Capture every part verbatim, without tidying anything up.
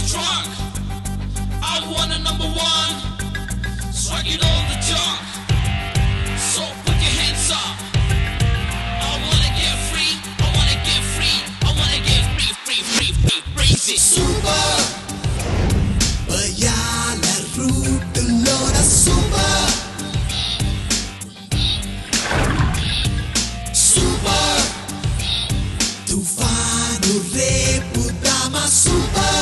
drunk. I wanna number one. So I get all the junk. So put your hands up. I wanna get free. I wanna get free. I wanna get free, free, free, free, crazy. Super. Bayala root lora super. Super. Tufano repu dama super.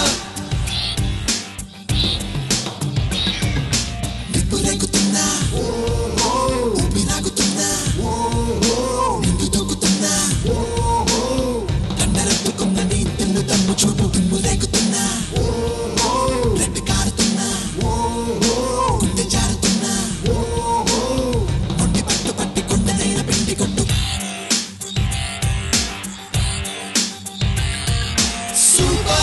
Nipuregutunna. Ubiragutunna. Nindu tokutunna. Kandarattukunna nindu tammu chupu nipuregutunna. Red karutunna. Kunde jarutunna. Mondi pattu patti kondaina pindi kottu. Super.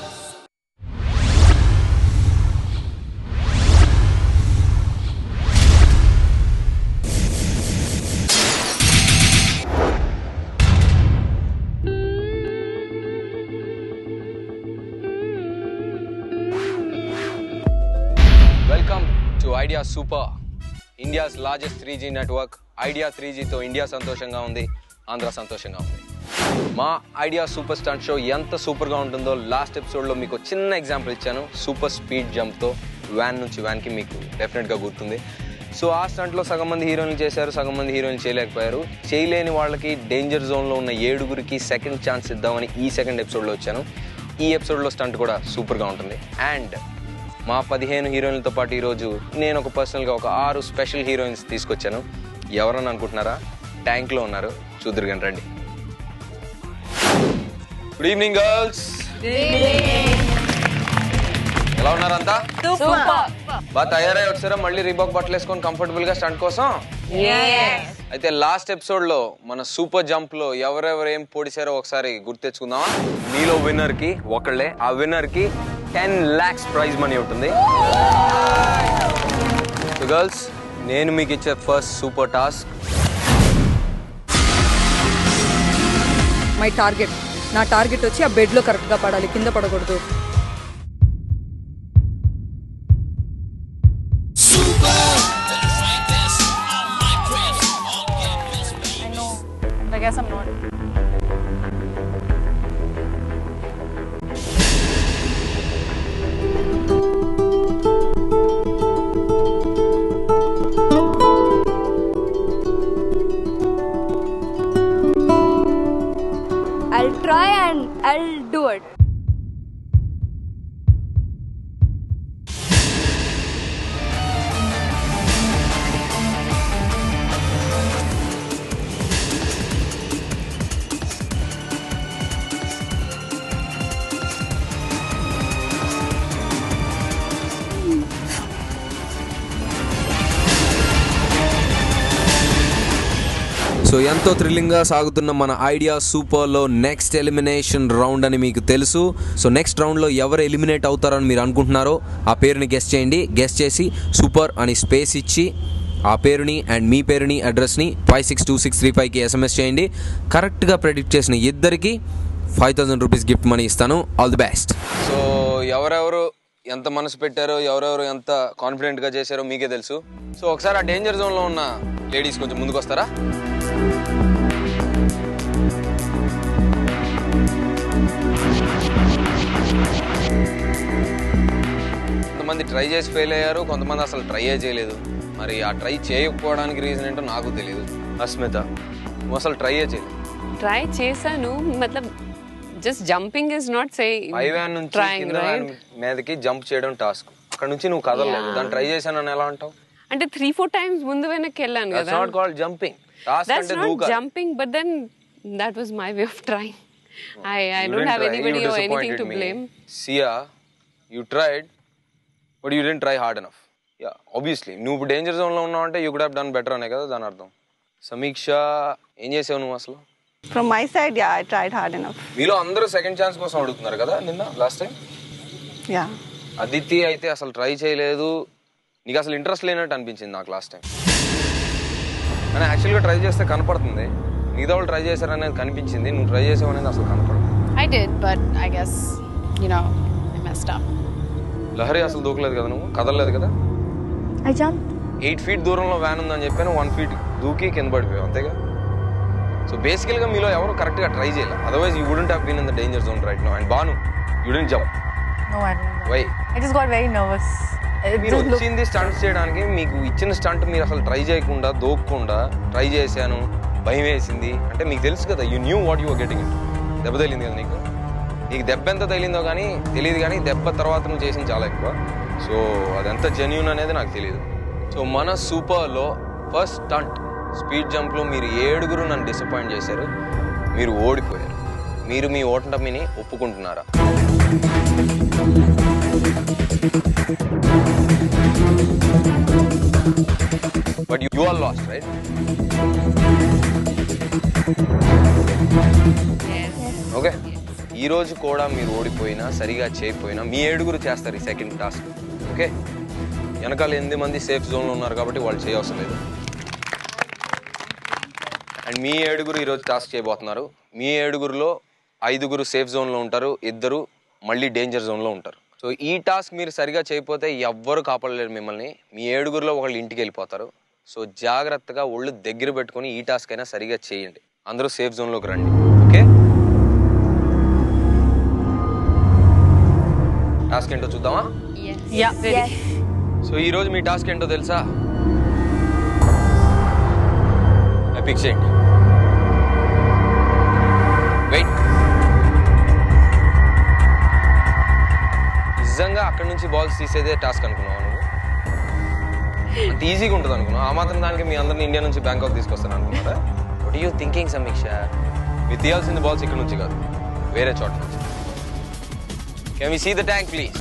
Welcome to Idea Super, India's largest three G network. Idea three G తో India సంతోషంగా ఉంది, ఆంధ్ర సంతోషంగా ఉంది. మా idea super stunt show ఎంత సూపర్గా ఉంటుందో last ఎపిసోడ్లో మీకు చిన్న ఎగ్జాంపుల్ ఇచ్చాను. సూపర్ స్పీడ్ జంప్తో వ్యాన్ నుంచి వ్యాన్కి మీకు డెఫినెట్గా గుర్తుంది. సో ఆ స్టంట్లో సగం మంది హీరోయిన్లు చేశారు, సగం మంది హీరోయిన్లు చేయలేకపోయారు. చేయలేని వాళ్ళకి డేంజర్ జోన్లో ఉన్న ఏడుగురికి సెకండ్ ఛాన్స్ ఇద్దామని ఈ సెకండ్ ఎపిసోడ్లో వచ్చాను. ఈ ఎపిసోడ్లో స్టంట్ కూడా సూపర్గా ఉంటుంది. అండ్ మా పదిహేను హీరోయిన్లతో పాటు ఈరోజు నేను ఒక పర్సనల్గా ఒక ఆరు స్పెషల్ హీరోయిన్స్ తీసుకొచ్చాను. ఎవరని అనుకుంటున్నారా? ట్యాంక్లో ఉన్నారు, చూద్దరు కానీ రండి. Good evening girls. ఎలా ఉన్నారంతా? బాగా తయారై వచ్చారా మళ్ళీ రీబాక్ బట్టలు వేసుకొని కంఫర్టబుల్ గా స్టంట్ కోసం? అయితే లాస్ట్ ఎపిసోడ్ లో మన సూపర్ జంప్ లో ఎవరెవరు ఏం పొడిచారో ఒకసారి గుర్తు తెచ్చుకుందామా? మీలో విన్నర్ కి ఒకళ్ళే, ఆ విన్నర్ కి టెన్ లాక్స్ ప్రైజ్ మనీ ఉంటుంది. సో గర్ల్స్, నేను మీకు ఇచ్చే first super task. My target నా టార్గెట్ వచ్చి ఆ బెడ్ లో కరెక్ట్ గా పడాలి, కింద పడకూడదు. I guess I'm not. I'll try and I'll do it. So ఎంతో థ్రిల్లింగ్గా సాగుతున్న మన ఐడియా సూపర్లో నెక్స్ట్ ఎలిమినేషన్ రౌండ్ అని మీకు తెలుసు. సో నెక్స్ట్ రౌండ్లో ఎవరు ఎలిమినేట్ అవుతారని మీరు అనుకుంటున్నారో ఆ పేరుని గెస్ట్ చేయండి. గెస్ట్ చేసి సూపర్ అని స్పేస్ ఇచ్చి ఆ పేరుని అండ్ మీ పేరుని అడ్రస్ని five six two six three ఫైవ్కి ఎస్ఎంఎస్ చేయండి. కరెక్ట్గా ప్రెడిక్ట్ చేసిన ఇద్దరికి five thousand rupees gift money ఇస్తాను. All the best. సో ఎవరెవరు ఎంత మనసు పెట్టారో, ఎవరెవరు ఎంత కాన్ఫిడెంట్గా చేశారో మీకే తెలుసు. సో ఒకసారి ఆ డేంజర్ జోన్లో ఉన్న లేడీస్ కొంచెం ముందుకు వస్తారా? కొంతమంది ట్రై చేసి ఫెయిల్ అయ్యారు, కొంతమంది అసలు ట్రైయే చేయలేదు. మరి ఆ ట్రై చేయకపోవడానికి రీజన్ ఏంటో నాకు తెలియదు. అస్మిత, నువ్వు అసలు ట్రైయే చేయలేదు. ట్రై చేశాను, మతలబ్ just jumping is not say ఐవాన్ నుంచి కింద మీదకి జంప్ చేయడం టాస్క్. అక్కడ నుంచి నువ్వు కదలలేదు, దాన్ని ట్రై చేశానని ఎలా అంటావు? అంటే త్రీ ఫోర్ టైమ్స్ ముందు వెనక్కి వెళ్ళాను కదా. That's not called jumping. Task అంటే దూక. Jumping, but then that was my way of trying. I I don't have anybody or anything to blame. Siya, you tried but you didn't try hard enough. Yeah, obviously నువ్వు danger zone లో ఉన్నావు అంటే you could have done better అనే కదా దాని అర్థం. సమీక్ష, ఏం చేసావు నువ్వు అసలు? From my side, yeah, I tried hard enough. మీలో అందరూ సెకండ్ ఛాన్స్ కోసం అడుగుతున్నారు కదా నిన్న లాస్ట్ టైం. Yeah. అదితి అయితే అసలు ట్రై చేయలేదు, నీకు అసలు ఇంట్రెస్ట్ లేనట్టు అనిపించింది నాకు లాస్ట్ టైం. కానీ యాక్చువల్గా ట్రై చేస్తే కనపడుతుంది, మిగతా వాళ్ళు ట్రై చేశారనేది కనిపించింది, నువ్వు ట్రై చేసావు అనేది అసలు కనపడదు. I did, but I guess, you know, I messed up. Lahari అసలు దూకలేదు కదా, నువ్వు కదలలేదు కదా. I jumped. ఎయిట్ ఫీట్ దూరంలో వ్యాన్ ఉందని చెప్పాను, వన్ ఫీట్ దూకి కింద పడిపోయావు అంతేగా. సో బేసికల్గా మీలో ఎవరు కరెక్ట్గా ట్రై చేయాలి, otherwise you wouldn't have been in the danger zone right now. And Banu, you didn't jump. No, I didn't. Why? I just got very nervous. It మీరు just looked... వచ్చింది స్టంట్ చేయడానికి, మీకు ఇచ్చిన స్టంట్ మీరు అసలు ట్రై చేయకుండా దూకకుండా try చేశాను, భయం వేసింది అంటే మీకు తెలుసు కదా, you knew what you're getting it. దెబ్బ తగిలింది కదా నీకు, నీకు దెబ్బ ఎంత తగిలిందో కానీ తెలియదు, కానీ దెబ్బ తర్వాత నువ్వు చేసింది చాలా ఎక్కువ. సో అదెంత జెన్యూన్ అనేది నాకు తెలియదు. సో మన సూపర్లో ఫస్ట్ స్టంట్ స్పీడ్ జంప్లో మీరు ఏడుగురు నన్ను డిసప్పాయింట్ చేశారు, మీరు ఓడిపోయారు. మీరు మీ ఓటమిని ఒప్పుకుంటున్నారా? But you are lost right? Okay, ఈరోజు కూడా మీరు ఓడిపోయినా సరిగా చేయకపోయినా మీ ఏడుగురు చేస్తారు ఈ సెకండ్ టాస్క్. ఓకే, వెనకాల ఎనిమిది మంది సేఫ్ జోన్లో ఉన్నారు కాబట్టి వాళ్ళు చేయవసరం లేదు. అండ్ మీ ఏడుగురు ఈరోజు టాస్క్ చేయబోతున్నారు. మీ ఏడుగురులో ఐదుగురు సేఫ్ జోన్లో ఉంటారు, ఇద్దరు మళ్ళీ డేంజర్ జోన్లో ఉంటారు. సో ఈ టాస్క్ మీరు సరిగా చేయకపోతే ఎవ్వరు కాపాడలేరు మిమ్మల్ని. మీ ఏడుగురులో ఒకళ్ళు ఇంటికి వెళ్ళిపోతారు. సో జాగ్రత్తగా ఒళ్ళు దగ్గర పెట్టుకొని ఈ టాస్క్ అయినా సరిగా చేయండి. అందరూ సేఫ్ జోన్లోకి రండి. ఓకే, టాస్క్ ఏంటో చూద్దామా? Yeah, ready. సో ఈరోజు మీ టాస్క్ ఏంటో తెలుసా? పిక్ చేయండి. వెయిట్, నిజంగా అక్కడి నుంచి బాల్స్ తీసేదే టాస్క్ అనుకున్నావా నువ్వు? అంత ఈజీగా ఉంటుంది అనుకున్నావు? ఆ మాత్రం దానికి మీ అందరిని ఇండియా నుంచి బ్యాంకాక్ తీసుకొస్తాను అనుకున్నారా? వాట్ యూ థింకింగ్ సమీక్ష? మీరు తీయాల్సింది బాల్స్ ఇక్కడ నుంచి కాదు, వేరే చోట నుంచి. Can we see the tank please?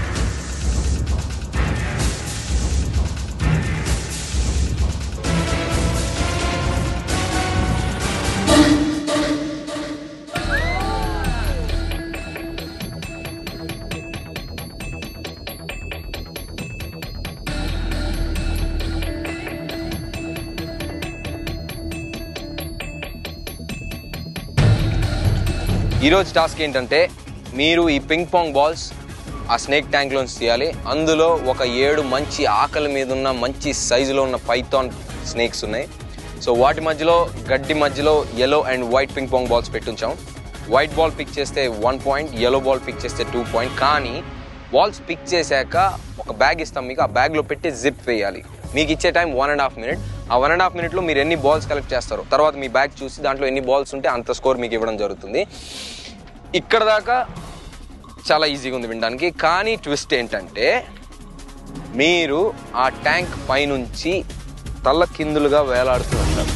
ఈరోజు టాస్క్ ఏంటంటే మీరు ఈ పింగ్ పాంగ్ బాల్స్ ఆ స్నేక్ ట్యాంక్లోంచి తీయాలి. అందులో ఒక ఏడు మంచి ఆకలి మీద ఉన్న మంచి సైజులో ఉన్న పైథాన్ స్నేక్స్ ఉన్నాయి. సో వాటి మధ్యలో గడ్డి మధ్యలో yellow and white ping pong balls పెట్టించాం. వైట్ బాల్ పిక్ చేస్తే one point, yellow ball pick చేస్తే టూ పాయింట్. కానీ బాల్స్ పిక్ చేశాక ఒక బ్యాగ్ ఇస్తాం మీకు, ఆ బ్యాగ్లో పెట్టి జిప్ వేయాలి. మీకు ఇచ్చే time one and half minute. ఆ వన్ అండ్ హాఫ్ మినిట్లో మీరు ఎన్ని బాల్స్ కలెక్ట్ చేస్తారో తర్వాత మీ బ్యాగ్ చూసి దాంట్లో ఎన్ని బాల్స్ ఉంటే అంత స్కోర్ మీకు ఇవ్వడం జరుగుతుంది. ఇక్కడ దాకా చాలా ఈజీగా ఉంది వినడానికి. కానీ ట్విస్ట్ ఏంటంటే మీరు ఆ ట్యాంక్ పైనుంచి తల కిందులుగా వేలాడుతూ ఉంటారు.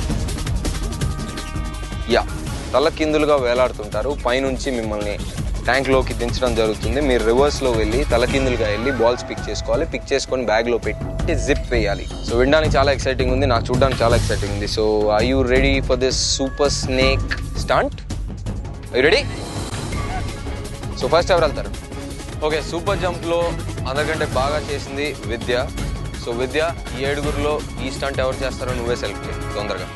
యా, తల కిందులుగా వేలాడుతుంటారు. పైనుంచి మిమ్మల్ని ట్యాంక్లోకి దించడం జరుగుతుంది. మీరు రివర్స్లో వెళ్ళి తలకిందులుగా వెళ్ళి బాల్స్ పిక్ చేసుకోవాలి. పిక్ చేసుకొని బ్యాగ్లో పెట్టి జిప్ వేయాలి. సో వినడానికి చాలా ఎక్సైటింగ్ ఉంది, నాకు చూడడానికి చాలా ఎక్సైటింగ్ ఉంది. So are you ready for this super snake stunt? Are you ready? So first ఎవరు వెళ్తారు? ఓకే, సూపర్ జంప్లో అందరికంటే బాగా చేసింది విద్య. సో విద్య, ఈ ఏడుగురులో ఈ స్టంట్ ఎవరు చేస్తారో నువ్వే సెలెక్ట్ చేయి తొందరగా.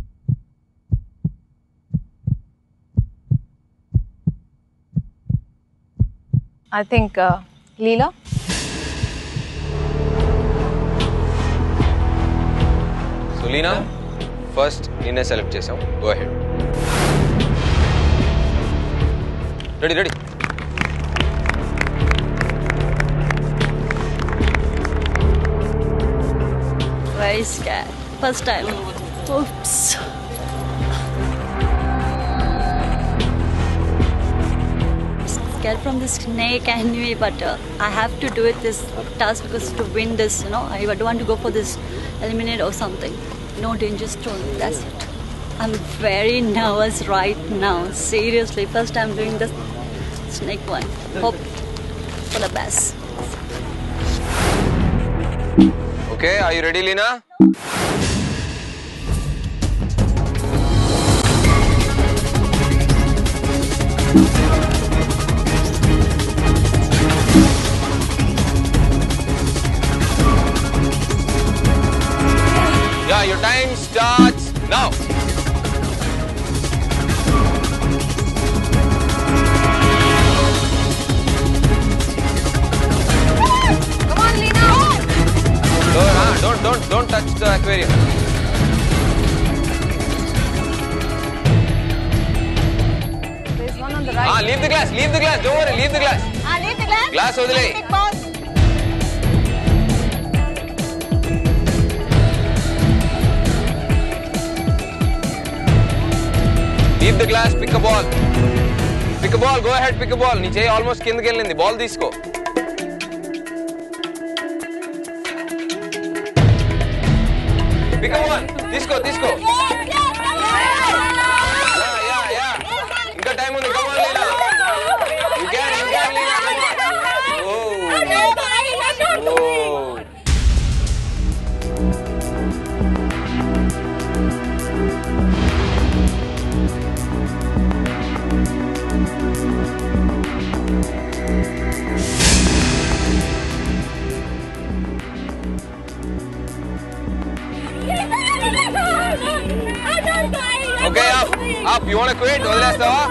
I think uh, Leela. So Leena, first నిన్నే సెలెక్ట్ చేసాం. Go ahead. Ready ready Very scared. First time. Oops. Scared from the snake anyway, but uh, I have to do it this task because to win this, you know, I don't want to go for this eliminate or something. No danger zone. That's it. I'm very nervous right now. Seriously, first time doing this snake one. Hope for the best. Okay, are you ready, Leena? Yeah, your time starts now. leave the glass, leave the glass. Don't worry, leave the glass. Ah, leave the glass. Glass వదిలే. Big ball. Leave the glass, pick a ball. Pick a ball, go ahead, pick a ball. నీ చేయి almost కిందకి వెళ్ళింది. Ball తీసుకో. Pick a ball. తీసుకో, తీసుకో. Yeah, yeah, yeah. ఇంకా time ఉంది. Come on, Leena. You can, you can, Leena. Come on. Oh. Oh. Okay, up, up. You want to quit? వదిలేస్తావా?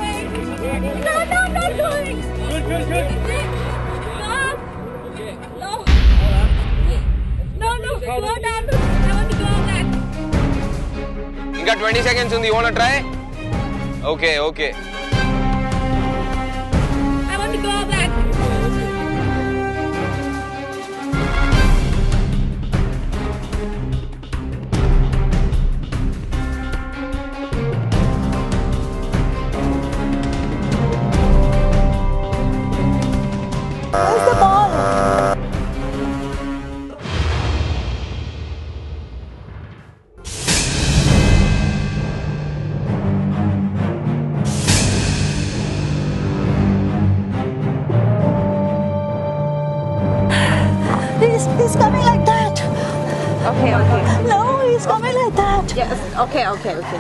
ఇంకా twenty seconds ఉంది. You want to try? Okay, okay. I want to go back. Where's the ball? He's, he's coming like that. Okay, okay. No, he's coming like that. Yes. Okay, okay, okay.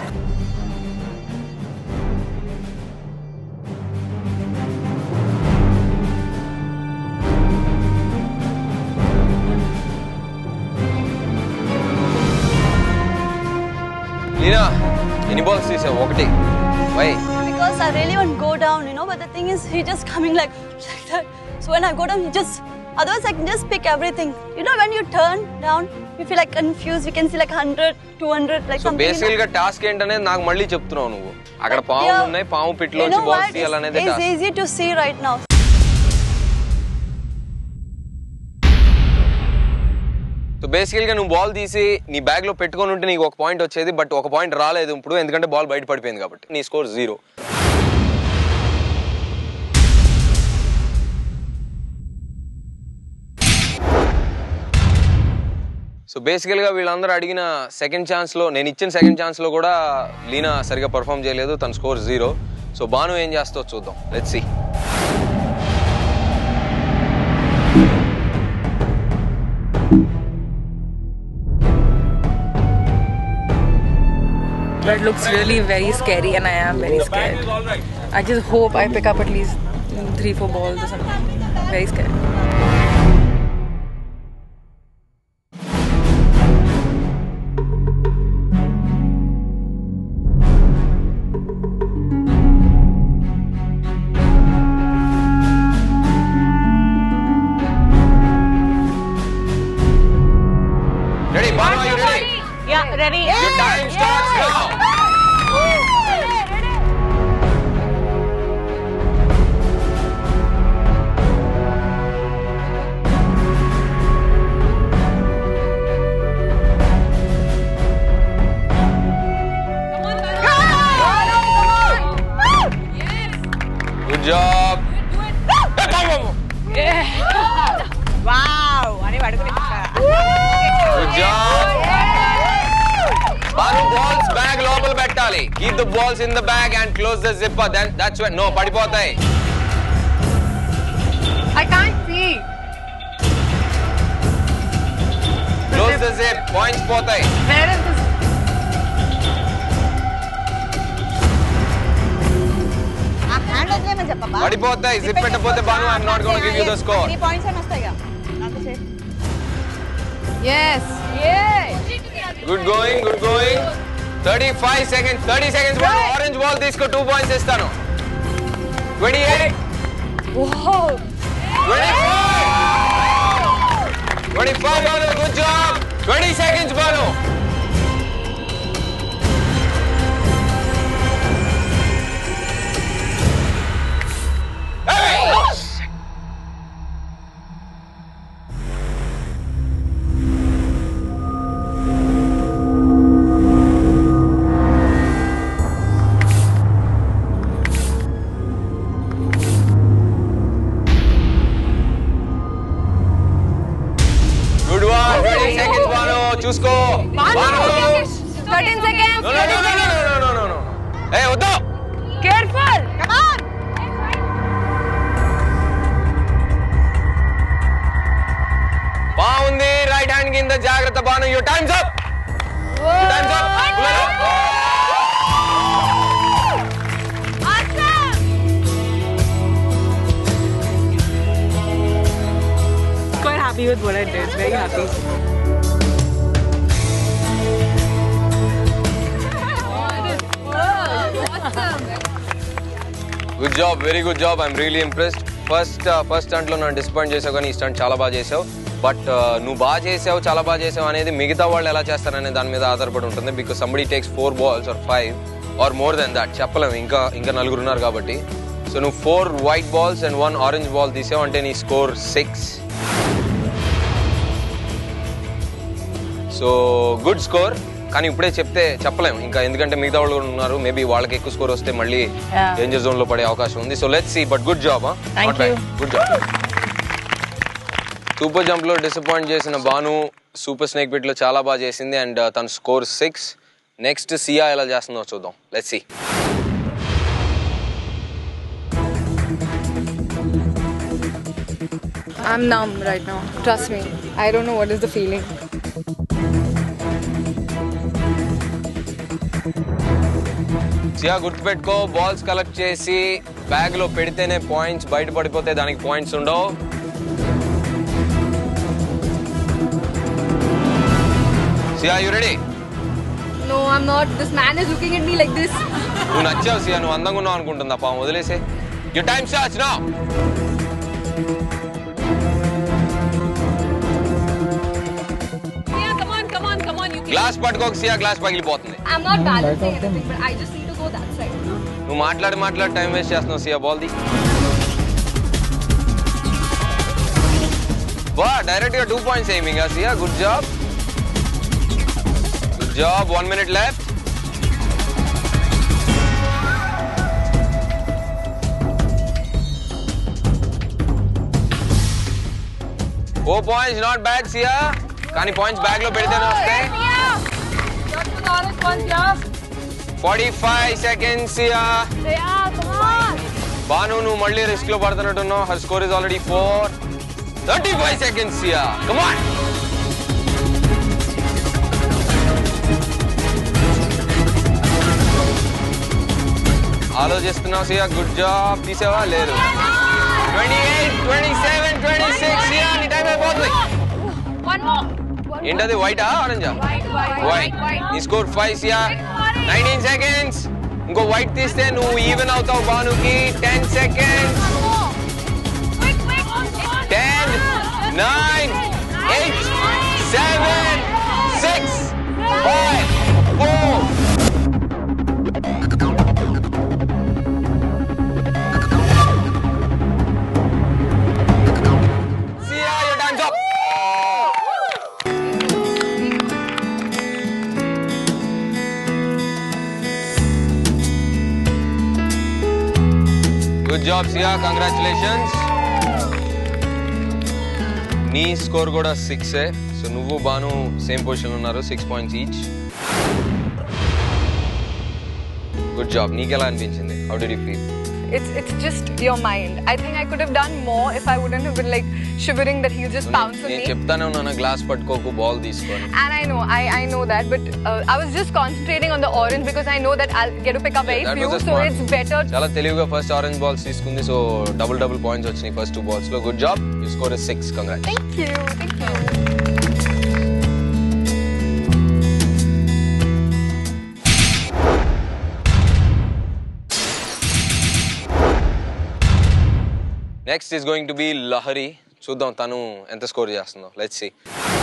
Leena ఎన్ని balls తీసావు? ఒకటి. Why? Because I really want to go down, you know, but the thing is, he's just coming like, like that. So when I go down, he just, otherwise I can just pick everything. You know, when you turn down, you feel like confused. You can see like one hundred, two hundred, like so something. బేసికల్ గా task ఏంటనేది నాకు మళ్ళీ చెప్తున్నావు నువ్వు. అక్కడ పాము ఉన్నాయి, పాము పిట్లోంచి బాల్స్ తీయాలనేది It's task. easy to see right now. So బేసికల్ గా నువ్వు బాల్ తీసి నీ బ్యాగ్ లో పెట్టుకొని ఉంటే నీకు ఒక పాయింట్ వచ్చేది. బట్ ఒక పాయింట్ రాలేదు ఇప్పుడు, ఎందుకంటే బాల్ బయట పడిపోయింది కాబట్టి. నీ స్కోర్ జీరో. సో బేసికల్గా వీళ్ళందరూ అడిగిన సెకండ్ ఛాన్స్లో, నేను ఇచ్చిన సెకండ్ ఛాన్స్లో కూడా లీనా సరిగా పర్ఫామ్ చేయలేదు. తన స్కోర్ జీరో. సో బాను ఏం చేస్తో చూద్దాం. Let's see. But it looks really very scary and I am very scared. I just hope I pick up at least three, four balls or something. Very scared. Ready, Banu, are you ready? Yeah, ready. Your time starts now. Good job. Wow. Good job. Banu, balls bag లోపల పెట్టాలి. Keep the balls in the bag and close the zipper. Then that's when no పడిపోతాయి. I can't see. Close the zip. Points పోతాయి. Where is this? పడిపోతాయి. Zip పెట్టకపోతే Banu, I'm not gonna give you the score. three points and వస్తాయి. Yes. Yeah. Good going, good going. thirty-five seconds, thirty seconds. Banu, orange ball తీసుకో, two points ఇస్తాను. twenty-eight. Wow. twenty-five. twenty-five Banu, good job. twenty seconds Banu. your time's up. Your time's up. Quite happy with what I did. Very happy. Good job, very good job. I'm really impressed. First, uh, first stunt లో నన్ను disappoint చేసావు కానీ ఈ stunt చాలా బాగా చేసావు. But నువ్వు బాగా చేసావు, చాలా బాగా చేసావు అనేది మిగతా వాళ్ళు ఎలా చేస్తారనే దాని మీద ఆధారపడి ఉంటుంది. Because somebody takes four balls or five or more then that చెప్పలేము, ఇంకా ఇంకా నలుగురు ఉన్నారు కాబట్టి. సో నువ్వు four white balls and one orange ball తీసావు అంటే నీ score six. So good score. కానీ ఇప్పుడే చెప్తే చెప్పలేము ఇంకా, ఎందుకంటే మిగతా వాళ్ళు కూడా ఉన్నారు. మేబీ వాళ్ళకి ఎక్కువ స్కోర్ వస్తే మళ్ళీ డేంజర్ జోన్ లో పడే అవకాశం ఉంది. So let's see. But good job. Good job. Super jump లో డిసప్పాయింట్ చేసిన బాను సూపర్ స్నేక్ పిట్ లో చాలా బాగా చేసింది అండ్ తన స్కోర్ సిక్స్. నెక్స్ట్ సియా ఎలా చేస్తుందో చూద్దాం. Let's see. I'm numb right now. Trust me. I don't know what is the feeling. Siya గుర్తుపెట్టుకో, బాల్స్ కలెక్ట్ చేసి బ్యాగ్ లో పెడితేనే పాయింట్స్, బయట పడిపోతే దానికి పాయింట్స్ ఉండవు. Siya, you ready? No, I'm not. This man is looking at me like this. నువ్వు నచ్చావు సియా, నువ్వు అందంగా ఉన్నావు అనుకుంటుందా పాము, వదిలేసే. Your time starts now. Siya, come on, come on, come on. You can. Glass పట్టుకోక సియా, గ్లాస్ పగిలిపోతుంది. I'm not balancing anything, but I just need to go that side. నువ్వు మాట్లాడి మాట్లాడి టైం వేస్ట్ చేస్తున్నావు సియా. బాల్ ది. వా, డైరెక్ట్ గా two points aiming Siya. Good job, good job. One minute left. Four points, not bad Siya. కానీ points bag లో పెడితేనే వస్తాయి. Forty five seconds Siya. Banu, నువ్వు మళ్ళీ రిస్క్ లో పడుతున్నట్టున్నావు. Her score is already four. Thirty five seconds Siya. Come on. ఆలోచిస్తున్నావు సియా. Good job. తీసావా? లేదు. Twenty eight, twenty seven, twenty six Siya. నీ టైం అయిపోతుంది. ఏంటది, వైటా ఆరెంజా? వైట్. నీ score five Siya. Nineteen seconds. ఇంకో వైట్ తీస్తే నువ్వు ఈవెన్ అవుతావు బానుకి. Ten seconds. Ten, nine, eight, seven, six, five, four. Good job Siya, congratulations. నీ స్కోర్ కూడా సిక్సే. సో నువ్వు బాను సేమ్ పొజిషన్ ఉన్నారు, six points each. Good job. నీకు ఎలా అనిపించింది? How did you feel? It's it's just your mind. I think I could have done more if I wouldn't have been like shivering that he'll just pounce on me. నేను చెప్తానే ఉన్నాను, glass పట్టుకోకు, ball తీసుకొని. And I know, I I know that, but uh, I was just concentrating on the orange because I know that I'll get to pick up very few, so it's better. చాలా తెలివిగా first orange balls తీసుకుంది. So double double points వచ్చినాయి first two balls లో. Good job. You score is six. Congrats. Thank you, thank you. Next is going to be Lahari. చూద్దాం తను ఎంత score చేస్తుందో. Let's see.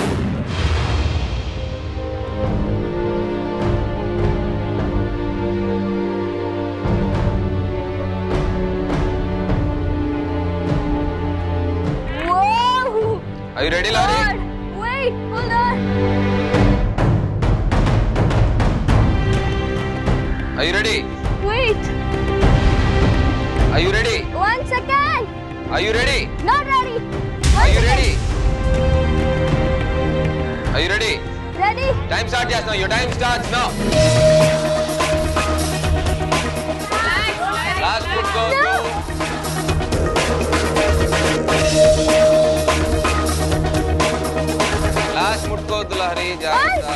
Are you ready, Lari? Wait, hold on. Are you ready? Wait. Are you ready? One second. Are you ready? Not ready. Are you ready? Are you ready? Ready? Time start just now. Your time starts now. Last foot go. No. Last foot go, Dula. Lahari. Jagrata.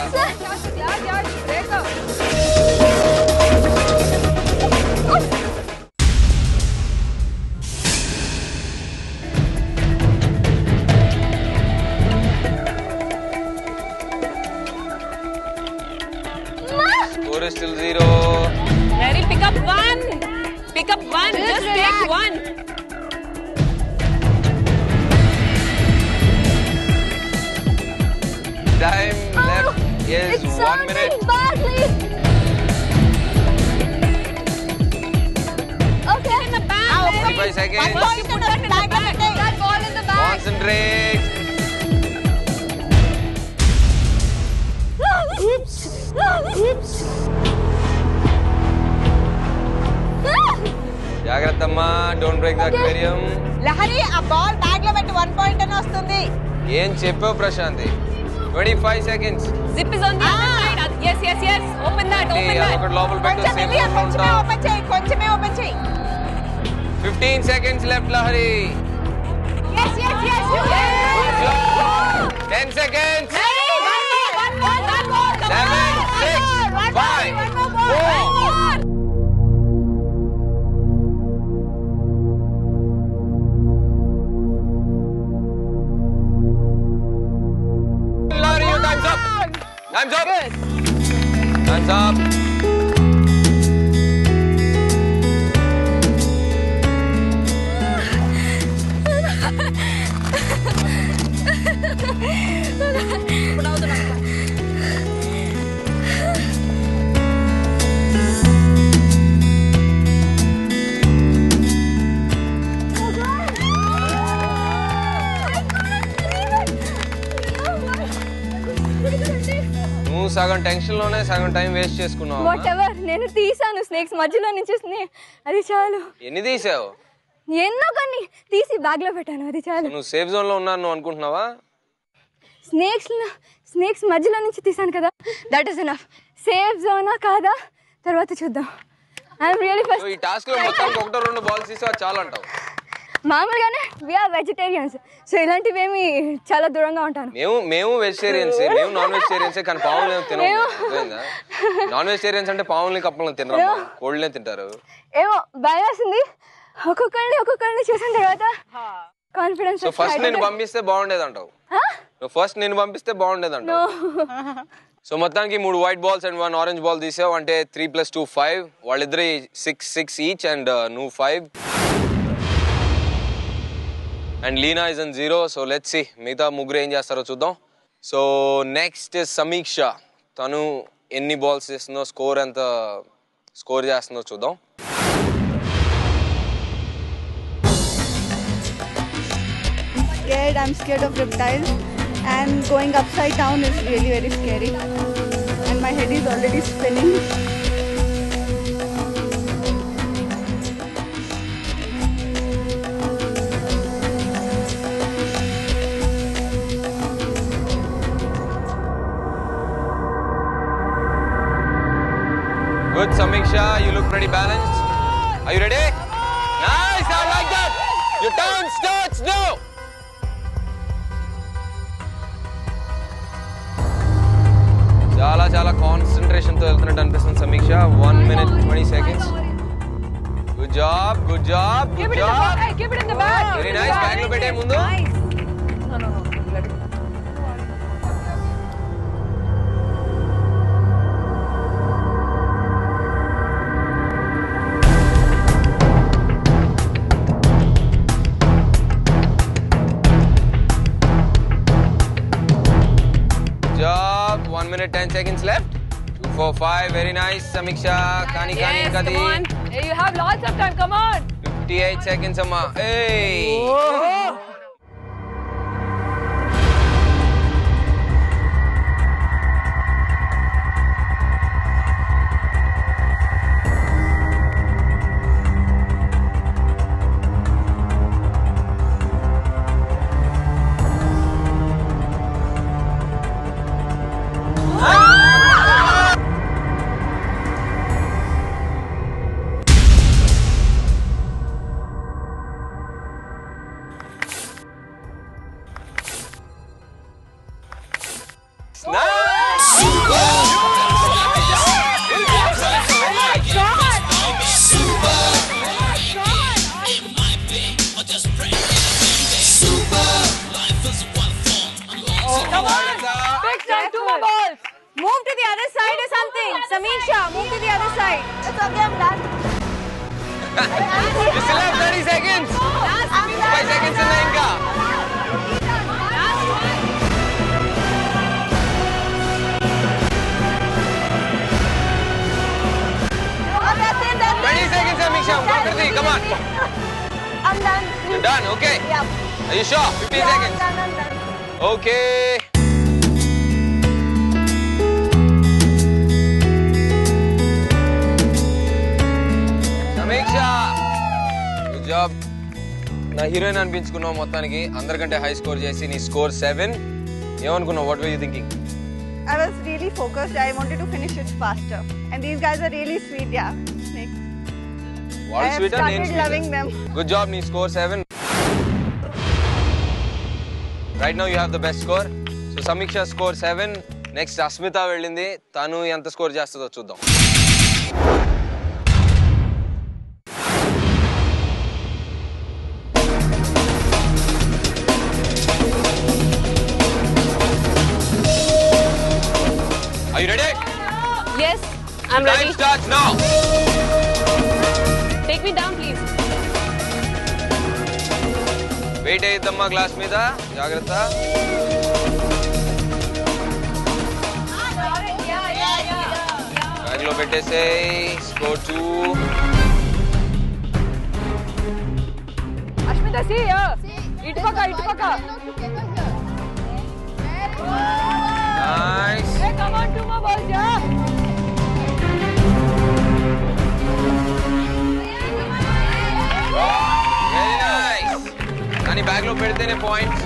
Score is still zero. Larry, pick up one. Pick up one. Just, Just take one. Time oh, left is it's one minute. Badly. Okay. In the bag. forty-five seconds. One point in the bag. Put that ball in the bag. Concentrate. Oops. Oops. Jagrata amma, don't break the aquarium. Lahari, a ball bag lo vettu one point ani vastundi. Em cheppavu Prashanti. twenty-five seconds. Zip is on the ah. other side. Yes, yes, yes. Open that, open hey, that. Okati lopal pettu safe zone lo konchame open cheyi, konchame open cheyi. fifteen seconds left, Lahari. Yes, yes, yes. You can. Good job. ten seconds. Hey, one more, one more, one more. seven, six, five, four. Time's up. Good. Time's up. నువ్వు సగం tension లోనే సగం time waste చేసుకున్నావు. Whatever, నేను తీసాను snakes మధ్యలో నుంచి, అది చాలు. ఎన్ని తీసావు? ఎన్నో కొన్ని తీసి బ్యాగ్ లో పెట్టాను, అది చాలు. నువ్వు సేఫ్ జోన్ లో ఉన్నాను అనుకుంటున్నావా? స్నేక్స్ స్నేక్స్ మధ్యలో నుంచి తీసాను కదా, దట్ ఈస్ ఎనఫ్. సేఫ్ జోనా కాదా తర్వాత చూద్దాం. I'm really first. ఈ టాస్క్ లో మొత్తం ఒకటో రెండు బాల్స్ తీసా చాలు అంటావు. మామూలుగానే వీఆర్ వెజిటేరియన్స్, సో ఇలాంటివి ఏమి చాలా దూరంగా ఉంటాను. మేము మేము వెజిటేరియన్స్, మేము నాన్ వెజిటేరియన్స్, కానీ పావులు తినము. నాన్ వెజిటేరియన్స్ అంటే పావుల్ని కప్పలను తినరు, కోళ్ళనే తింటారు. ఏమో భయం వేసింది, ఒక్కొక్కరిని ఒక్కొక్కరిని చూసిన తర్వాత కాన్ఫిడెన్స్. సో ఫస్ట్ నేను పంపిస్తే బాగుండేది అంటావు. నువ్వు ఫస్ట్ నేను పంపిస్తే బాగుండేది అంటావు. సో మొత్తానికి మూడు white balls and one orange ball తీసావు, అంటే త్రీ ప్లస్ టూ ఫైవ్. వాళ్ళిద్దరి సిక్స్ సిక్స్ ఈచ్ అండ్ నువ్వు five. And Leena is on zero. So let's see మిగతా ముగ్గురు ఏం చేస్తారో చూద్దాం. సో నెక్స్ట్ సమీక్ష, తను ఎన్ని బాల్స్ చేస్తుందో, స్కోర్ ఎంత స్కోర్ చేస్తుందో చూద్దాం. Scared, I'm scared of reptiles, and going upside down is really very scary, and my head is already spinning. Good, Samiksha. You look pretty balanced. Are you ready? Nice, I like that. Your time starts now. చాలా చాలా concentration తో వెళ్తున్నట్టు అనిపిస్తుంది Samiksha. One minute twenty seconds. Good job, good job, good job. Very nice. Bag లో పెట్టే ముందు. one minute ten seconds left. two four five. Very nice, Samiksha. Kani kani yes, kadi. Come on. Hey, you have lots of time. Come on. fifty-eight seconds, amma. Hey. Whoa. Samiksha, move to the other side. It's okay, I'm done. You still have thirty seconds. five seconds in ఇంకా. twenty seconds, Samiksha. Prakriti, come on. I'm done. You're done, okay? Yeah. Are you sure? fifteen Yeah, seconds. I'm done, I'm done. Okay. Samiksha. Good job. నా heroine అనిపించుకున్నావు మొత్తానికి అందరికంటే high score చేసి నీ score seven ఏమనుకున్నావు what were you thinking I was really focused. I wanted to finish it faster. And these guys are really sweet, yeah. Snakes. వాళ్ళు I have sweet started loving them. Good job నీ score seven right now you have the best score so Samiksha score seven next Asmita వెళ్ళింది తను ఎంత score చేస్తుందో చూద్దాం Are you ready? Yes, I'm Time ready. starts now. Take me down, please. Wait అయ్యిద్దమ్మా glass మీద జాగ్రత్త bag లో పెట్టేసేయ్ score two Ashmita, see here. Itpaka, itpaka. Nice Hey, come on, two more balls, yeah. Very nice కానీ bag లో పెడితేనే points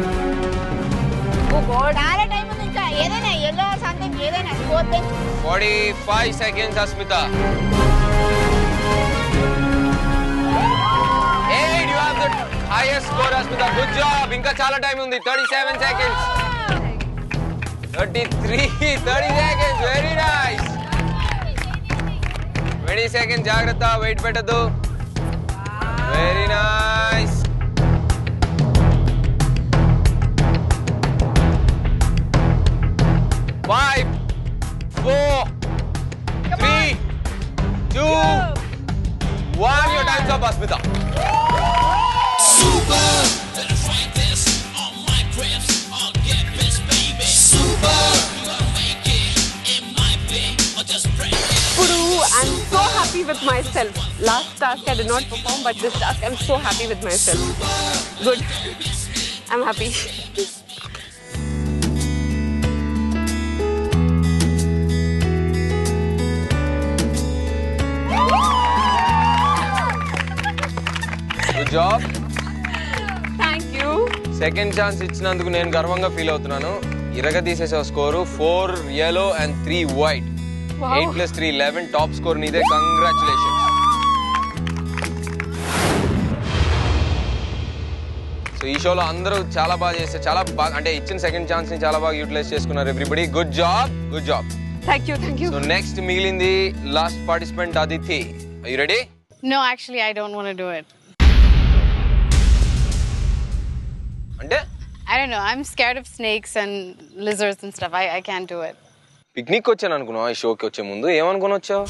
oh god చాలా time ఉంది ఇంకా ఏదైనా ఎల్లో సంథింగ్ ఏదైనా స్కోర్ పెంచు forty five seconds Asmita eight you have the highest score Asmita good job ఇంకా చాలా టైం ఉంది thirty seven seconds thirty-three, thirty seconds, very nice. twenty seconds, Jagrata, wait petadu. Very nice. Five, four, three, two, one. Your time's up, Asmita. Super. Let's write this on my grips. I'll get this, baby. Super. You gotta make it. It might be, or just break it. Puru, I'm so happy with myself. Last task I did not perform, but this task I'm so happy with myself. Good. I'm happy. Good job. Thank you. Second chance ఇచ్చినందుకు నేను గర్వంగా feel అవుతున్నాను ఇరగ తీసేసే score four yellow and three white eight plus three eleven top score నీదే congratulations so ఈ షోలో అందరూ చాలా బాగా చేస్తారు చాలా బాగా అంటే ఇచ్చిన సెకండ్ ఛాన్స్ ని చాలా బాగా యూటిలైజ్ చేసుకున్నారు everybody good job good job Thank you, thank you. So next మిగిలింది last participant Aditi are you ready No, actually, I don't want to do it. అంటే I don't know. I'm scared of snakes and lizards and stuff. I, I can't do it. Picnic వచ్చాను అనుకున్నావు ఈ షోకి వచ్చే ముందు ఏమనుకుని వచ్చావు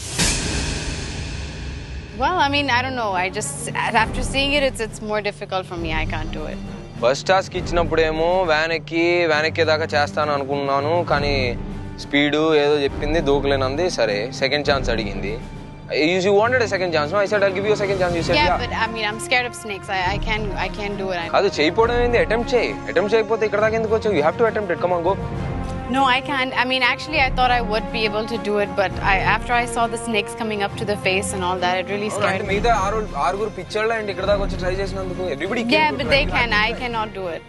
Well, I mean, I don't know. I just, after seeing it, it's it's more difficult for me. I can't do it. First task ఇచ్చినప్పుడేమో van ఎక్కి van ఎక్కేదాకా చేస్తాను అనుకున్నాను కానీ స్పీడు ఏదో చెప్పింది దూకలేనంది సరే సెకండ్ ఛాన్స్ అడిగింది you wanted a second chance I said I'll give you second chance you said Yeah, yeah but I mean, I'm scared of snakes. I, I can't I can't do it. I, కాదు చేయకపోవడం ఏంది attempt చేయి attempt చేయకపోతే ఇక్కడ దాకా ఎందుకు వచ్చావు you have to attempt it come on go no, I can't. I mean, actually, I thought I would be able to do it, but I after I saw the snakes coming up to the face and all that, it really scared అంటే me. మిగతా ఆరు ఆరుగురు పిచ్చోళ్ళ and ఇక్కడ దాకా వచ్చి try చేసినందుకు everybody Yeah, but they can. I cannot do it.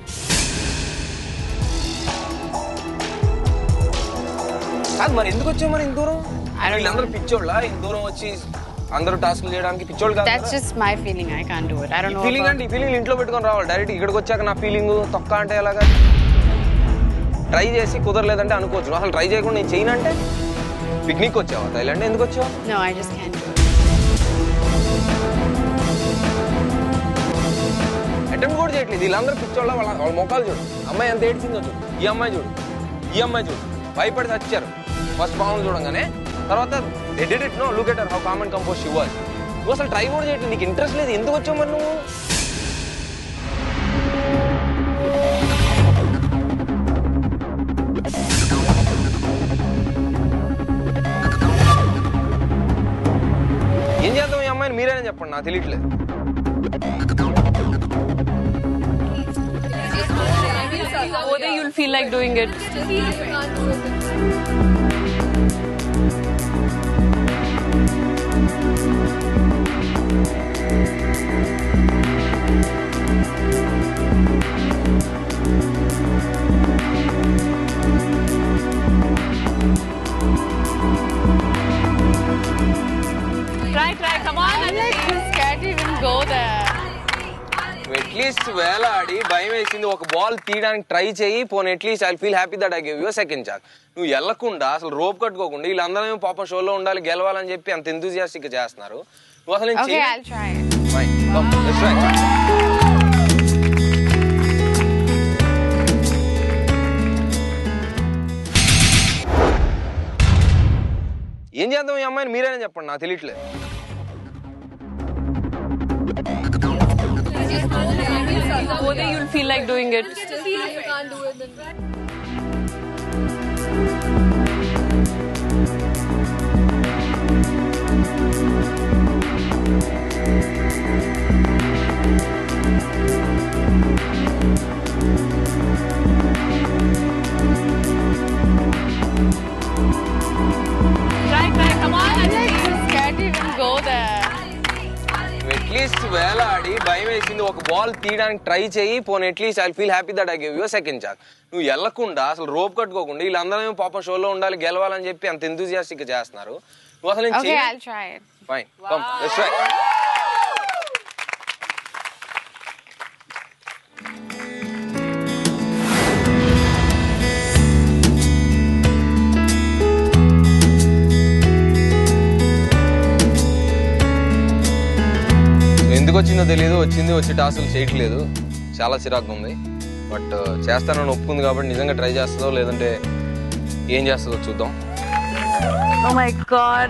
కాదు మరి ఎందుకు వచ్చావు మరి ఇంత దూరం I don't వీళ్ళందరూ know. పిచ్చోళ్ళ ఇంత దూరం వచ్చి అందరూ టాస్క్లు చేయడానికి పిచ్చోళ్ళు కాదు That's just my feeling. I can't do it. I don't know. Feeling about- అంటే ఈ ఫీలింగ్ ఇంట్లో పెట్టుకొని రావాలి డైరెక్ట్ ఇక్కడికి వచ్చాక నా ఫీలింగ్ తొక్క అంటే ఎలాగా ట్రై చేసి కుదరలేదంటే అనుకోవచ్చు అసలు ట్రై చేయకుండా నేను చేయనంటే పిక్నిక్ వచ్చావా థైలాండ్ ఎందుకు వచ్చావా No, I just can't do it. Attempt కూడా చేయట్లేదు వీళ్ళందరూ పిచ్చోళ్ళ వాళ్ళ వాళ్ళ మొక్కలు చూడు అమ్మాయి ఎంత ఏడ్చిందో చూడు ఈ అమ్మాయి చూడు ఈ అమ్మాయి చూడు భయపడి చచ్చారు ఫస్ట్ పావులు చూడంగానే తర్వాత they did it, no, look at her, how calm and composed she was. నువ్వు అసలు ట్రై కూడా చేయట్లేదు, నీకు ఇంట్రెస్ట్ లేదు, ఎందుకు వచ్చావు మరి నువ్వు? ఏం చేద్దాం ఈ అమ్మాయిని మీరేనా చెప్పండి, నాకు తెలియట్లేదు. Or you'll feel like doing it. Try, try, come on. I'm like too scared to even go there. At least వేలాడి భయం వేసింది, ఒక బాల్ తీయడానికి ట్రై చేయి పోనీ, at least I feel happy that I give you second chance. నువ్వు వెళ్ళకుండా అసలు రోప్ కట్టుకోకుండా వీళ్ళందరూ పాపం షోలో ఉండాలి గెలవాలని చెప్పి అంత ఎంతూజియాస్టిక్ చేస్తున్నారు. నువ్వు అసలు Okay, I'll try it. Fine, come, let's try. ఏం చేద్దాం ఈ అమ్మాయిని మీరేనా చెప్పండి, నాకు తెలియట్లేదు. Or you'll feel like doing it. If you can't do it, then Try, try, come on. I'm like too scared to even go there. At least వేలాడి భయం వేసింది, ఒక బాల్ తీయడానికి ట్రై చేయి పోనీ, at least I feel happy that I give you second chance. నువ్వు వెళ్ళకుండా అసలు రోప్ కట్టుకోకుండా వీళ్ళందరూ పాపం షోలో ఉండాలి గెలవాలని చెప్పి అంత ఎంతూజియాస్టిక్ చేస్తున్నారు. నువ్వు అసలు Okay, I'll try it. Fine, come, let's try. ఎందుకు వచ్చిందో తెలియదు, వచ్చింది వచ్చి టాస్కులు చేయట్లేదు, చాలా చిరాకు ఉంది. బట్ చేస్తానని ఒప్పుకుంది కాబట్టి నిజంగా ట్రై చేస్తుందో లేదంటే ఏం చేస్తుందో చూద్దాం. Oh my god.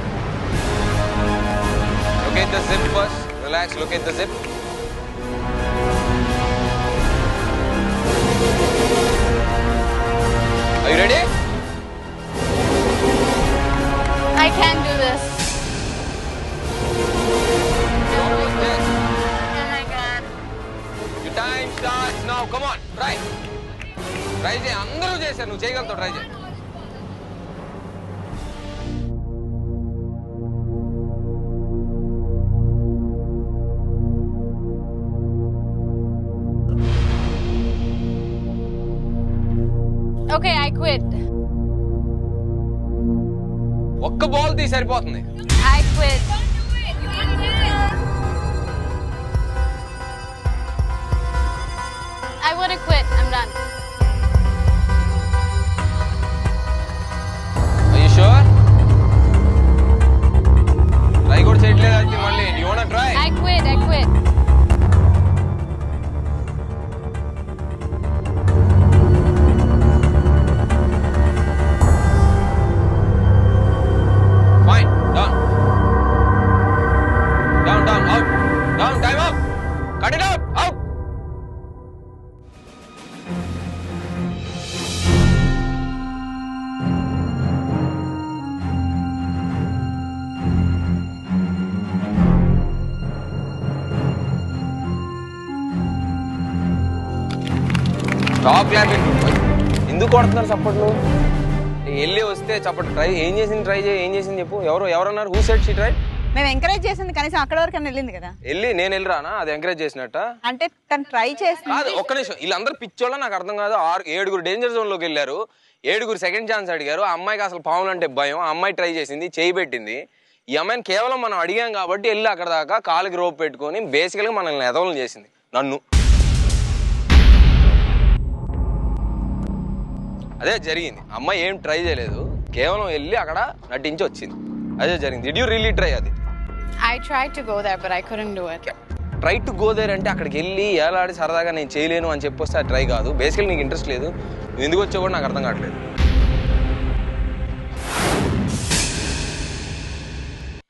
Look at the zip first. Relax, look at the zip. Are you ready? I can't do this. Your time starts now. Come on, try. Try చేయి, అందరూ చేశారు, నువ్వు చేయగలుగుతావు, ట్రై చేయి. Okay, I quit. ఒక్క ball తీ సరిపోతుంది. I quit. I would have quit. I'm done. Are you sure? Try కూడా చేయట్లేదు అయితే మళ్ళీ. Do you wanna try? I quit. I quit. Fine, done. Down, down, out. Down, time up. Cut it out, out. Top clapping. ఎందుకు కొడుతున్నారు చప్పట్లు? వెళ్ళి వస్తే చప్పట్లు. ట్రై ఏం చేసింది, ట్రై చేయి, ఏం చేసింది చెప్పు. ఎవరు ఎవరన్నారు? Who said she try? మేము ఎంకరేజ్ చేసింది కనీసం అక్కడ వరకు వెళ్ళింది కదా. వెళ్ళి నేను వెళ్ళిరానా? అది ఎంకరేజ్ చేసినట్ట అంటే తను ట్రై చేసింది కాదు. ఒక్క నిమిషం, వీళ్ళందరూ పిచ్చోళ్ళ నాకు అర్థం కాదు. ఆరు ఏడుగురు డేంజర్ జోన్ లోకి వెళ్ళారు, ఏడుగురు సెకండ్ ఛాన్స్ అడిగారు. ఆ అమ్మాయికి అసలు పావులు అంటే భయం. ఆ అమ్మాయి ట్రై చేసింది, చేయి పెట్టింది. ఈ అమ్మాయిని కేవలం మనం అడిగాం కాబట్టి వెళ్ళి అక్కడ దాకా కాలుకి రోప్ పెట్టుకొని బేసికల్గా మనల్ని ఎదవలను చేసింది, నన్ను. అదే జరిగింది. అమ్మాయి ఏం ట్రై చేయలేదు, కేవలం వెళ్ళి అక్కడ నటించి వచ్చింది. అదే జరిగింది. Did you really try? అది I tried to go there, but I couldn't do it. Try to go there అంటే అక్కడికి వెళ్ళి ఏలాడి సరదాగా నేను చేయలేను అని చెప్పి వస్తే అది ట్రై కాదు. బేసికల్లీ నీకు ఇంట్రెస్ట్ లేదు, నువ్వు ఎందుకు వచ్చావు కూడా నాకు అర్థం కావట్లేదు.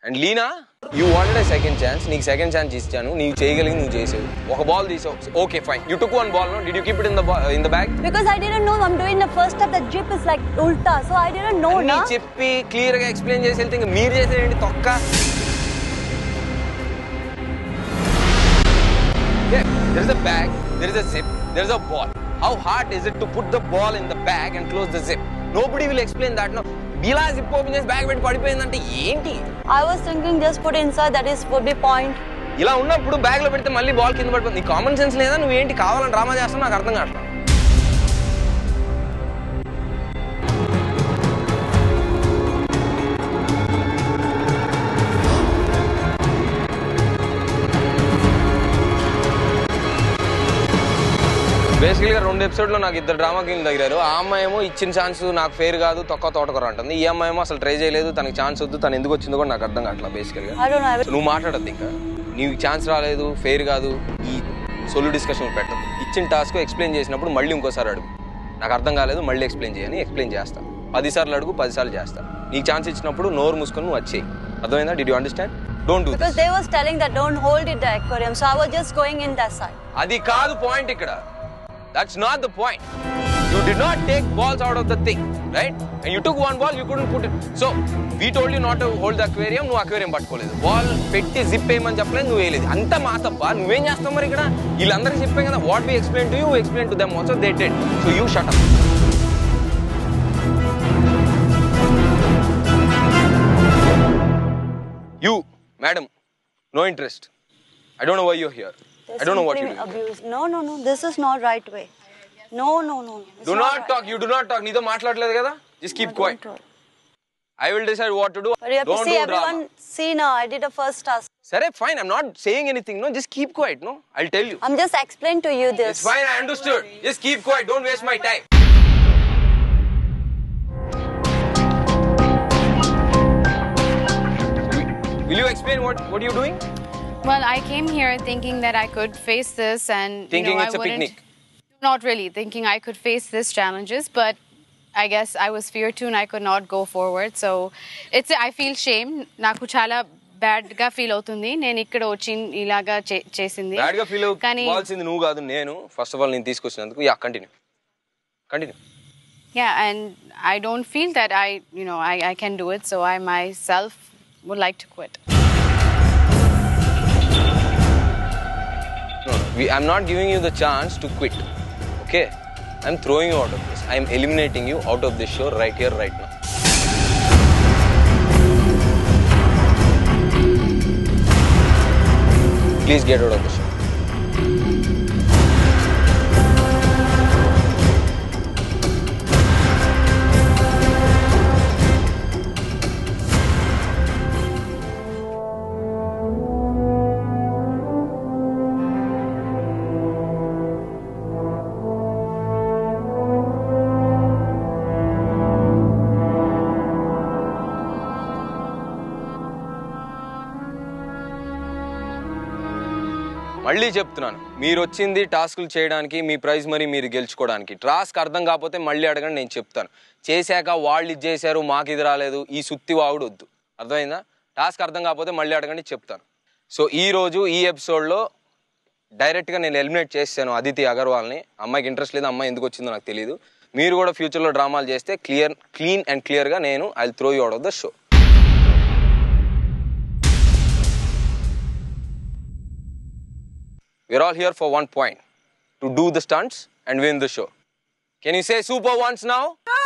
And Leena you wanted a second chance. నీకు సెకండ్ ఛాన్స్ ఇచ్చాను, నీవు చేయగలిగి నువ్వు చేసావు. ఒక బాల్ తీసావు, okay fine. You took one ball, no did you keep it in the in the bag? Because I didn't know I'm doing the first step. The grip is like ulta, so I didn't know. నీ చెప్పి clear గా explain చేసి వెళ్తే ఇంకా మీరు చేసేది తొక్క. There is a bag, there is a zip, there is a ball. How hard is it to put the ball in the bag and close the zip? Nobody will explain that. No. Bila zip open చేసి bag పెట్టి పడిపోయిందంటే ఏంటి? I was thinking just put inside, that is would be point. ఇలా ఉన్నప్పుడు bag లో పెడితే మళ్ళీ ball కింద పడిపోతుంది. నీ కామన్ సెన్స్ లేదా? నువ్వు ఏంటి కావాలని డ్రామా చేస్తావు? నాకు అర్థం కావట్లేదు. బేసికల్గా రెండు ఎపిసోడ్లో నాకు ఇద్దరు డ్రామా కింద తగిలారు. ఆ అమ్మాయి ఏమో ఇచ్చిన ఛాన్స్ నాకు ఫేర్ కాదు, తొక్క తోటకూర అంటుంది. ఈ అమ్మాయి ఏమో అసలు ట్రై చేయలేదు, తనకి ఛాన్స్ వద్దు, తను ఎందుకు వచ్చిందో కూడా నాకు అర్థం కావట్లేదు. బేసికల్గా నువ్వు మాట్లాడద్దు, ఇంకా నీకు ఛాన్స్ రాలేదు, ఫేర్ కాదు, ఈ సొల్యూ డిస్కషన్ పెట్టదు. ఇచ్చిన టాస్క్ ఎక్స్ప్లెయిన్ చేసినప్పుడు మళ్ళీ ఇంకోసారి అడుగు, నాకు అర్థం కాలేదు మళ్ళీ ఎక్స్ప్లెయిన్ చేయని ఎక్స్ప్లెయిన్ చేస్తాను. పదిసార్లు అడుగు, పదిసార్లు చేస్తాను. నీకు ఛాన్స్ ఇచ్చినప్పుడు నోరు మూసుకొని నువ్వు వచ్చేయి. అర్థమైందా? Did you understand? Don't do this. Because they was telling that don't hold it the aquarium, so I was just going in that side. అది కాదు పాయింట్ ఇక్కడ. That's not the point. You did not take balls out of the thing, right? And you took one ball, you couldn't put it. So, we told you not to hold the aquarium, నువ్వు aquarium పట్టుకోలేదు. Ball పెట్టి zip వేయమని చెప్పలేదు, నువ్వు వేయలేదు. అంతా మా తప్ప. నువ్వేం చేస్తావు మరి ఇక్కడ? వీళ్ళందరికీ చెప్పాం కదా, what we explain to you, explain to them also, they did. So you shut up. You, madam, no interest. I don't know why you're here. There's I don't know what you do. Abuse. No, no, no. This is not right way. No, no, no. It's Do not, not right. talk. You do not talk. Neither మాట్లాడలేదు కదా. Just keep No, quiet. don't talk. I will decide what to do. But you have Don't to see do everyone. drama. See now, I did a first task. Sare, fine. I'm not saying anything. No, just keep quiet. No, I'll tell you. I'm just explaining to you this. It's fine. I understood. Just keep quiet. Don't waste my time. Will you explain what what you're doing? Well, I came here thinking that I could face this and Thinking you know, it's I a wouldn't, picnic. Not really thinking I could face these challenges, but I guess I was feared too and I could not go forward. So it's I feel shame. Naku chala bad ga feel అవుతుంది. నేను ఇక్కడ వచ్చి ఇలాగా చేసింది. Bad ga feel అవ్వాల్సింది నువ్వు కాదు నేను. First of all నేను తీసుకొచ్చినందుకు. Yeah, continue. Continue. Yeah, and I don't feel that I, you know, I I can do it. So I myself would like to quit. No, no. We, I'm not giving you the chance to quit. Okay? I'm throwing you out of this. I'm eliminating you out of this show right here, right now. Please get out of the show. మళ్ళీ చెప్తున్నాను, మీరు వచ్చింది టాస్కులు చేయడానికి, మీ praise మరి మీరు గెలుచుకోవడానికి. Task అర్థం కాకపోతే మళ్ళీ అడగండి, నేను చెప్తాను. చేశాక వాళ్ళు ఇది చేశారు, మాకు ఇది రాలేదు, ఈ సుత్తి వావుడు వద్దు. అర్థమైందా? టాస్క్ అర్థం కాకపోతే మళ్ళీ అడగండి, చెప్తాను. సో ఈరోజు ఈ ఎపిసోడ్లో డైరెక్ట్గా నేను ఎలిమినేట్ చేశాను అదితి అగర్వాల్ని. అమ్మాయికి ఇంట్రెస్ట్ లేదు, అమ్మాయి ఎందుకు వచ్చిందో నాకు తెలియదు. మీరు కూడా ఫ్యూచర్లో డ్రామాలు చేస్తే క్లియర్ క్లీన్ అండ్ క్లియర్గా నేను I will throw you out of the show. We're all here for one point, to do the stunts and win the show. Can you say super once now?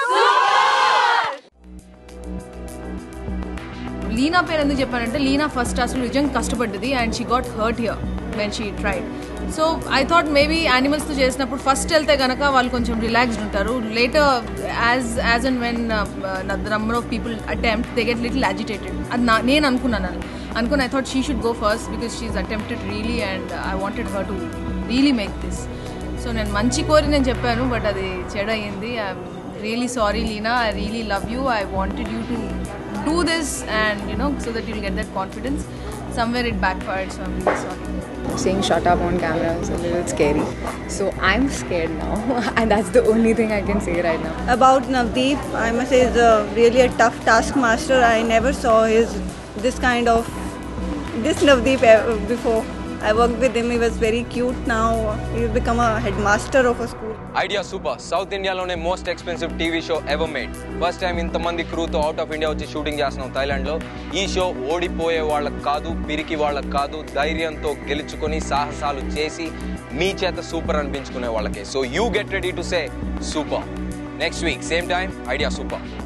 Leena పేరు ఎందుకు చెప్పానంటే Leena first అసలు నిజంగా కష్టపడ్డది and she got hurt here when she tried. So I thought maybe యానిమల్స్తో చేసినప్పుడు first వెళ్తే కనుక వాళ్ళు కొంచెం రిలాక్స్డ్ ఉంటారు. Later as as and when the number of people attempt they get little agitated. అది నా నేను అనుకున్నాను అనుకుని I thought she should go first because she is attempted really and I wanted her to really make this. So నేను మంచి కోరి నేను చెప్పాను, బట్ అది చెడు అయ్యింది. I'm really sorry Leena, I really love you. I wanted you to do this and you know so that you'll get that confidence. Somewhere it backfired, so I'm really sorry. Saying shut up on camera is a little scary, so I'm scared now and that's the only thing I can say right now. About Navdeep, I must say he's a really a tough taskmaster. I never saw his this kind of this Navdeep uh, before. I worked with him. He was very cute. Now he's become a headmaster of a school. Idea super south ఇండియాలోనే most expensive TV show ever made. First time ఇంతమంది క్రూతో out of India వచ్చి shooting చేస్తున్నాం థాయిలాండ్లో. ఈ show ఓడిపోయే వాళ్ళకి కాదు, పిరికి వాళ్ళకి కాదు, ధైర్యంతో గెలుచుకొని సాహసాలు చేసి మీ చేత సూపర్ అనిపించుకునే వాళ్ళకే. So you get ready to say super. Next week same time Idea super.